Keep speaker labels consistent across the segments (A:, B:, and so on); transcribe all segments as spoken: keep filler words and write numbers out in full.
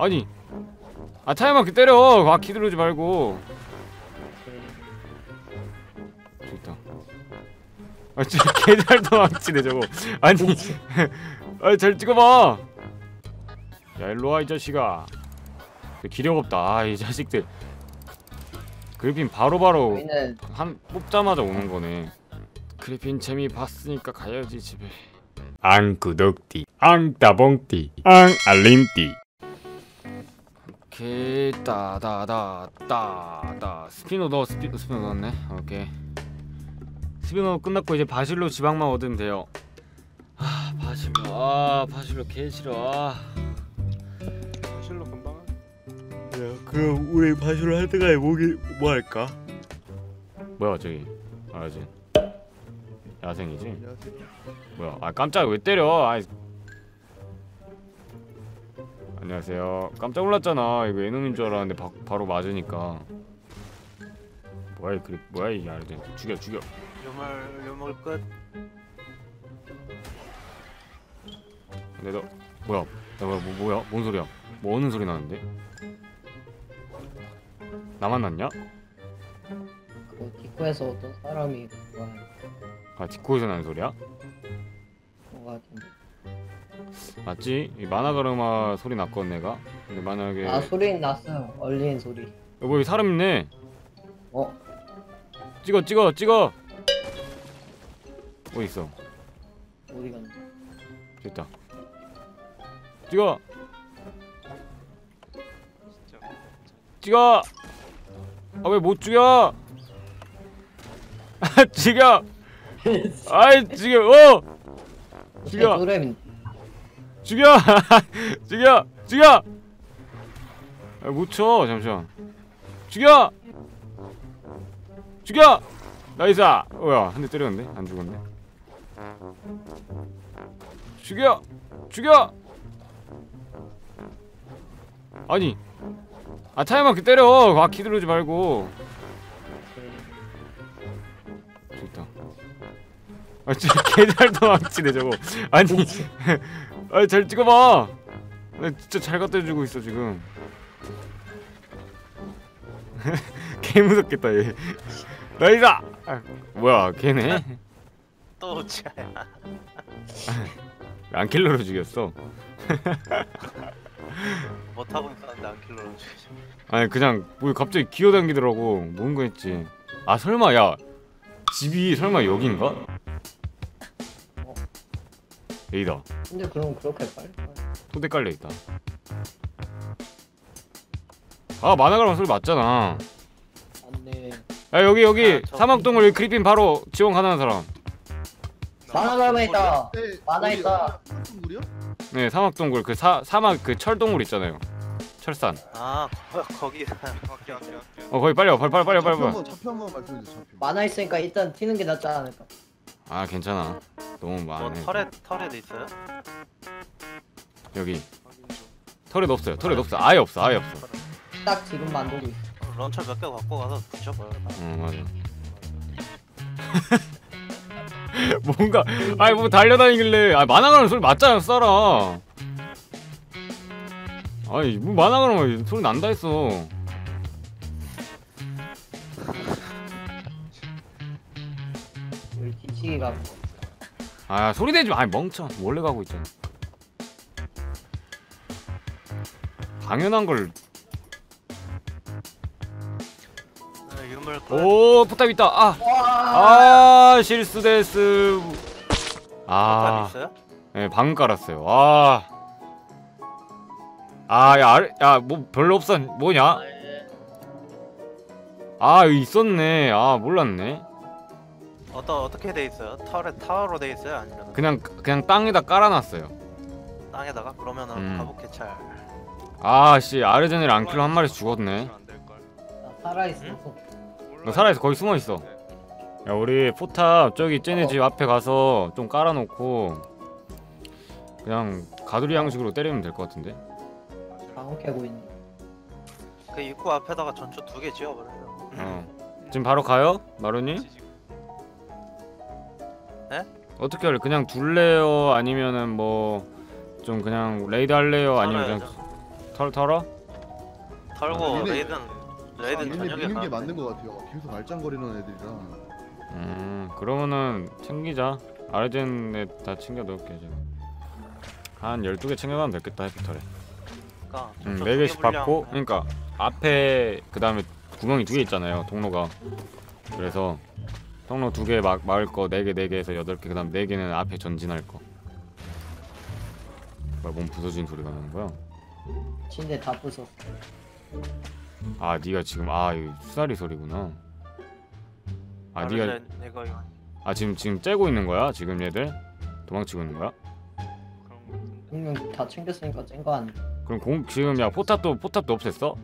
A: 아니 아 타이머키 때려. 아 키 누르지 말고. 저기 있다. 아 진짜 개잘 도망치네 저거. 아니 아 잘 찍어봐. 야 일로와 이 자식아. 기력 없다. 아 이 자식들. 그리핀 바로바로
B: 저희는
A: 한 뽑자마자 오는 거네. 그리핀 재미 봤으니까 가야지 집에. 앙 구독띠 앙 따봉띠 앙 알림띠. 오케이 따다다 따다. 스피노 넣어. 스피, 스피노 넣었네. 오케이 스피노 끝났고 이제 바실로 지방만 얻으면 돼요. 아 바실로 아 바실로 개 싫어. 아.
C: 바실로 금방 하...
A: 야 그럼 우리 바실로 할 때까지 뭐기 뭐 할까? 뭐야 저기 알지? 야생이지?
C: 안녕하세요.
A: 뭐야 아 깜짝 왜 때려? 아이. 안녕하세요. 깜짝 놀랐잖아. 이거 애놈인 줄 알았는데 바, 바로 맞으니까. 뭐야 이 그립 뭐야 이 야르젠. 죽여 죽여.
C: 요물 요물 끝.
A: 근데 너 뭐야? 야 뭐야 뭐, 뭐야? 뭔 소리야? 뭐 어는 소리 나는데? 나만 났냐?
B: 그 디코에서 어떤 사람이 그거
A: 아 디코에서 나는 소리야?
B: 거 같은데.
A: 맞지? 이 마나가르마 소리 났거든 내가. 근데 만약에
B: 아 소리는 났어요. 얼린 소리.
A: 여보 여기 사람 있네.
B: 어?
A: 찍어 찍어 찍어. 어디 있어?
B: 어디 갔나?
A: 저기 있다. 찍어.
C: 진짜.
A: 찍어. 아 왜 못 죽여? 아 죽여. 아이 죽여. 어. 죽여.
B: 소렘.
A: 죽여. 죽여. 죽여. 아, 못 쳐. 잠시만. 죽여. 죽여. 나이스. 뭐야 한 대 때렸는데 안 죽었네. 죽여. 죽여. 아니 아 타이머키 때려. 아 키 누르지 말고. 저기 있다. 아 진짜 개잘 도망치네 저거. 아니 아 잘 찍어봐. 나 진짜 잘 갖다 주고 있어 지금. 개 무섭겠다 얘. 나이스. 아, 뭐야 걔네?
C: 또 지아야.
A: 랑킬러로 죽였어.
C: 못하고 있었는데 안 킬러로 죽이죠.
A: 아니 그냥 뭐 갑자기 기어당기더라고. 뭔가 했지. 아 설마 야 집이 설마 여긴가?
B: 어.
A: 여기다.
B: 근데 그럼 그렇게 빨리?
A: 토대 깔려있다. 아 만화가랑 소리 맞잖아.
B: 안돼.
A: 야 여기 여기
C: 아, 저-
A: 사막동굴 여기 그리핀 바로 지원 가능한 사람.
B: 만화가면 있다.
D: 네,
B: 만화
D: 어디요?
B: 있다.
D: 동굴이요?
A: 네 사막동굴 그 사, 사막 그 철동굴 있잖아요. 철산.
C: 아 거, 거기. 오케이 오케이 오케이.
A: 어 거기 빨리 와 빨리 빨리 빨리 빨리
D: 좌표
A: 빨리.
D: 한번 좌표 한번 말씀해 주세요. 좌표.
B: 만화 있으니까 일단 튀는 게 낫지 않을까?
A: 아 괜찮아. 너무
C: 뭐
A: 많네.
C: 털에 털에도 있어요?
A: 여기 털에 없어요. 털에 없어. 아예 없어. 아예 없어.
B: 딱 지금 만들고 있어.
C: 런처 몇 개 갖고 가서 붙여봐요.
A: 어 맞아. 뭔가 아니 뭐 달려다니길래 아 만화가는 소리 맞잖아 쏴라. 아니 뭐 만화가는 소리 난다 했어.
B: 여기 뒤치기가
A: 아 소리 내지 마. 아니 멍청 원래 가고 있잖아. 당연한 걸.
C: 아, 유물 끝.
A: 오 포탑 있다. 아,
B: 와.
A: 아 실수데스.
C: 아
A: 아,
C: 있어요?
A: 예, 방금 깔았어요. 아, 아, 야, 아래, 야, 뭐 별로 없어. 뭐냐? 아, 여기 있었네. 아, 몰랐네.
C: 어떠 어떻게 돼 있어요? 털에 타워로 돼 있어요? 아니면
A: 그냥 그냥 땅에다 깔아놨어요.
C: 땅에다가? 그러면은
A: 음.
C: 갑옷 개찰.
A: 아, 씨, 아르제넬 앙킬로 한 마리씩 죽었네.
B: 나 살아 있어.
C: 응?
A: 너 살아있어. 거기 숨어 있어. 야, 우리 포탑 저기 쟤네 집 앞에 가서 좀 깔아놓고 그냥 가두리 양식으로 때리면 될 것 같은데.
B: 방어 캐고 있네.
C: 그 입구 앞에다가 전초 두 개 지어버려요.
A: 어. 지금 바로 가요, 마루님?
C: 네?
A: 어떻게 할래? 그냥 둘래요? 아니면은 뭐 좀 그냥 레이드 할래요? 아니면 그냥
C: 털어야죠.
A: 털 털어?
C: 털고
D: 얘네-
C: 레이든 레이든
D: 얘네
C: 저녁에
D: 미는 게
C: 가면
D: 맞는 것 같아요. 계속 말짱거리는 애들이라.
A: 음 그러면은 챙기자. 아르젠에 다 챙겨 놓을게 지금. 한 열두 개 챙겨가면 되겠다 해피털에.
C: 되니까
A: 응,
C: 좀
A: 네 개씩
C: 소개
A: 받고
C: 불량.
A: 그러니까 앞에 그 다음에 구멍이 두 개 있잖아요 통로가. 그래서 통로 두 개 막을 거 네 개 네 개에서 여덟 개 그다음 네 개는 앞에 전진할 거. 뭐야 몸 부서진 소리가 나는 거야?
B: 침대 다 부쉈어.
A: 아 네가 지금 아 이거 수다리 소리구나. 아 네가
C: 아르젠 이거 이거
A: 아 지금 지금 째고 있는 거야 지금 얘들 도망치고 있는 거야?
C: 그런 거 같은데.
B: 분명 다 챙겼으니까 찐 거 아니야.
A: 그럼 공 지금 야 포탑도 포탑도 없앴어?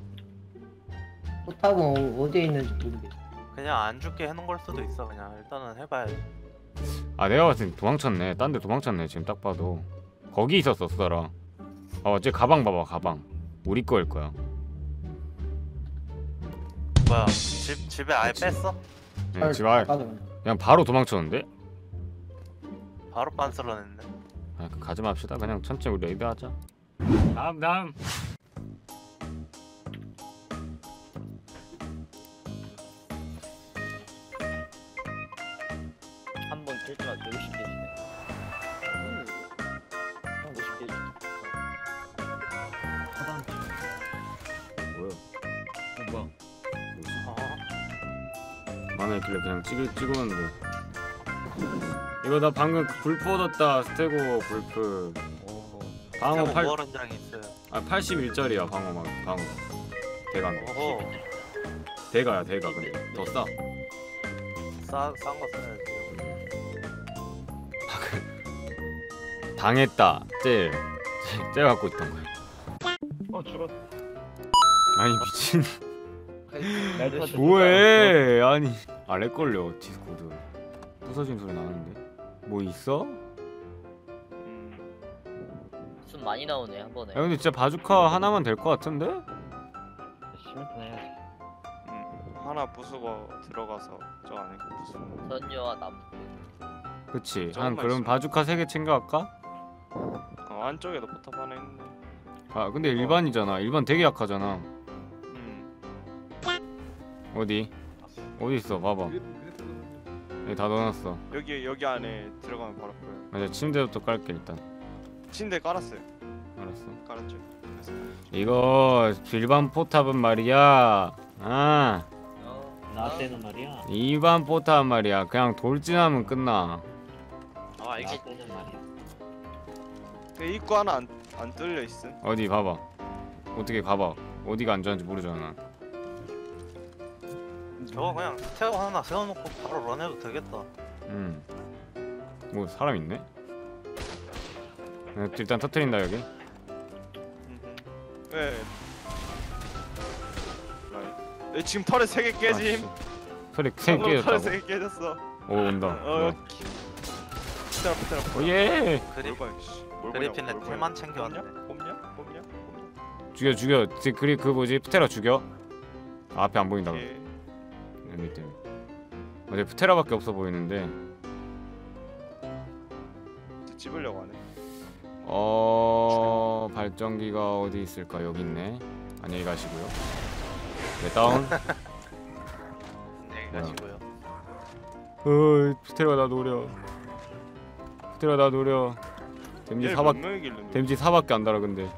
B: 포탑은 어디에 있는지 모르겠어.
C: 그냥 안 죽게 해놓은 걸 수도 있어. 그냥 일단은 해봐야지.
A: 아 내가 봤을 땐 도망쳤네. 딴 데 도망쳤네 지금 딱 봐도. 거기 있었어 수다라. 어, 쟤 가방 봐봐 가방. 우리 거일 거야.
C: 뭐야? 집 집에 아예
A: 그치.
C: 뺐어?
A: 네, 집 아예
B: 가져가.
A: 그냥 바로 도망쳤는데?
C: 바로 빤스러냈네.
A: 아, 그 가지 맙시다. 그냥 천천히 우리 레이드 하자. 다음 다음.
E: 한 번 될 때마다 오십 개 주네. 오십 개 주.
A: 뭐야? 어, 뭐야?
C: 어?
A: 만화 있길래 그냥 찍 찍었는데. 이거 나 방금 불프 얻었다. 스테고 불프.
E: 오.
A: 방어
C: 팔...
A: 팔
C: 무어런장이 있어요.
A: 아 팔십일 짜리야 방어막 방어. 대가
C: 오호.
A: 대가야 대가 근데 더 싸.
C: 싸싼거 써야지.
A: 당했다. 쟤. 쟤 갖고 있던 거야.
E: 어 죽었.
A: 아니 미친.
E: 날 터졌어.
A: 뭐해? 아니. 아 렉 걸려 디스코드. 부서진 소리 나는데. 뭐 있어?
E: 숨 많이 나오네 한 번에.
A: 야 근데 진짜 바주카 하나만 될 것 같은데?
E: 시멘트 해야지.
F: 하나 부수고 들어가서 저 안에 거 부수고.
E: 선녀와 나무.
A: 그치. 한
F: 조금만
A: 그럼
F: 있으면.
A: 바주카 세 개 챙겨갈까?
F: 어, 안쪽에도 포탑 하나 있네.
A: 아 근데 일반이잖아. 일반 되게 약하잖아.
F: 음.
A: 어디? 어디 있어? 봐봐. 여기 다 넣어놨어.
F: 여기 여기 안에 들어가면 바로 보여.
A: 맞아 침대부터 깔게 일단.
F: 침대 깔았어요.
A: 알았어.
F: 깔았죠. 그래서
A: 이거 일반 포탑은 말이야. 아
E: 나 때는 말이야.
A: 일반 포탑 말이야. 그냥 돌진하면 끝나.
E: 아 알지. 때는 말이야.
F: 그 입구 하나 안, 안 뚫려 있음.
A: 어디 봐봐. 어떻게 가봐. 어디가 안전한지 모르잖아.
C: 저거 그냥 태워 하나 세워놓고 바로 런해도 되겠다.
A: 음. 뭐 사람 있네? 어, 일단 터트린다 여기.
F: 음흠. 왜? 라이. 내 지금 털에 세 개 깨짐.
A: 아, 소리 생
F: 털에
A: 깨졌다고.
F: 세 개 깨졌어.
A: 오 온다.
F: 어.
A: 어.
F: 피타라 피타라.
A: 오예.
C: 그리
F: 뭘 봐, 씨. 뭘
C: 그리핀에
F: 보냐고, 뭘
C: 꿀만
F: 보냐고.
C: 챙겨왔네.
F: 뽑냐? 뽑냐? 뽑냐? 뽑냐?
A: 죽여 죽여. 지- 그리 그 뭐지? 프테라 죽여. 아, 앞에 안 보인다.
F: 오케이.
A: 여기 때문에. 어제 프테라밖에 없어 보이는데.
F: 찝으려고 하네.
A: 어 발전기가 어디 있을까? 여기 있네. 안녕히 가시고요. 네 다운.
C: 안녕히 가시고요.
A: 어 프테라 나 노려. 프테라 나 노려. 데미지
F: 얘
A: 사박
F: 몇 명이 길렀냐?
A: 데미지 사밖에 안 달아 근데.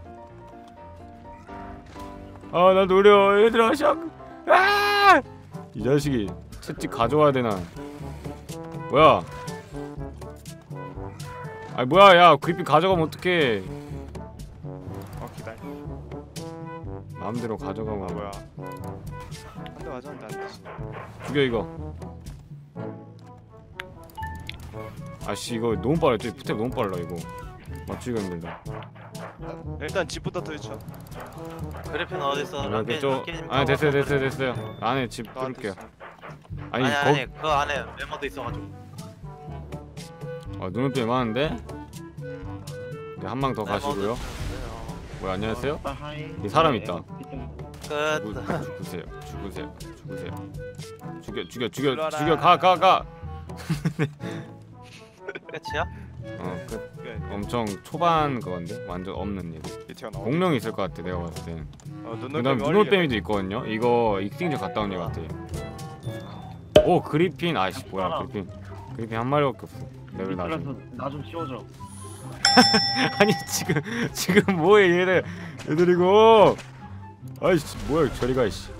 A: 아 나 노려 얘들아 샥. 아! 이 자식이 채찍 가져와야 되나? 뭐야? 아니 뭐야 야 그리핀 가져가면 어떡해?
F: 어 기다려.
A: 마음대로 가져가면
F: 아 뭐야? 한 대 맞았는데 안 됐어.
A: 죽여 이거. 아씨 이거 너무 빨라. 저 부탭 너무 빨라 이거. 맞추기가 힘들다.
F: 일단 집부터 터쳐.
C: 그리핀 어디 있어?
A: 이렇게
C: 랑게임
A: 좀
C: 랑게임
A: 아니
C: 타고
A: 됐어요
C: 가서
A: 됐어요
C: 그래.
A: 됐어요. 안에 집
F: 나한테
A: 뚫을게요.
F: 있어.
A: 아니,
C: 아니
A: 거
C: 아니 그 안에 메모도 있어가지고.
A: 아 눈을 많은데? 네, 한 방 더 가시고요. 뭐야 안녕하세요? 이 사람 있다.
C: 끝.
A: 죽으, 죽으세요. 죽으세요. 죽으세요. 죽여 죽여 죽여
F: 일로 와라.
A: 죽여 가 가 가.
C: 끝이야?
A: 어, 그
F: 꽤
A: 엄청 초반 그건데 완전 없는 얘들.
F: 튀어나와.
A: 공룡이 있을 것 같아 내가 봤을 땐.
F: 어,
A: 그다음 눈올빼미도 있거든요. 이거 익스팅저 갔다 온 얘 같아. 오 그리핀 아이씨 뭐야 그리핀. 그리핀 한 마리밖에 없어. 레벨 낮은.
G: 그래서 나 좀 치워줘.
A: 아니 지금 지금 뭐해 얘들 얘들 이거. 아이씨 뭐야 저리가 이씨.